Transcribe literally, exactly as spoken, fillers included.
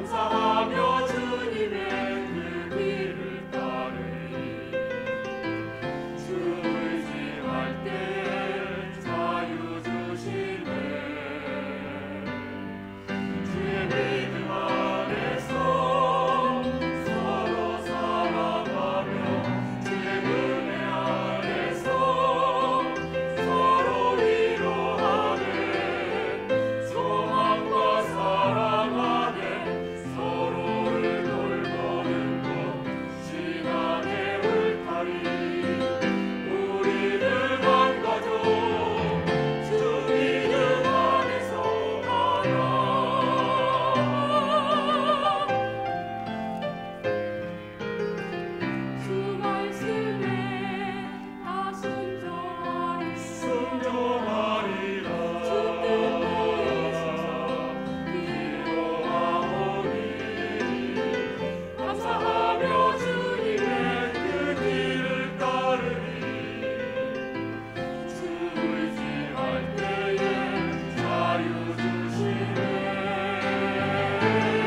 감사하며 주님의 그 길을 따르리. 주 의지할 때 자유 주시네. 주의 믿음 안에서 서로 살아가며 주의 은혜 안에서 서로 위로하네. 소망과 사랑 안에 서로를 돌보는 것 신앙의 울타리. 우리는 한 가족 주 믿음 안에서 하나. 주 말씀에 다 순종하리라. 순종하리라. 주 뜻대로 기도하오니 감사하며 주님의 그 길을 따르리. 주 의지할 때에 자유 주시네.